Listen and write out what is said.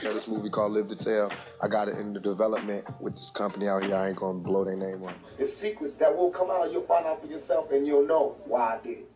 This movie called Live to Tell. I got it in the development with this company out here. I ain't gonna blow their name on. It's secrets that will come out. You'll find out for yourself, and you'll know why I did it.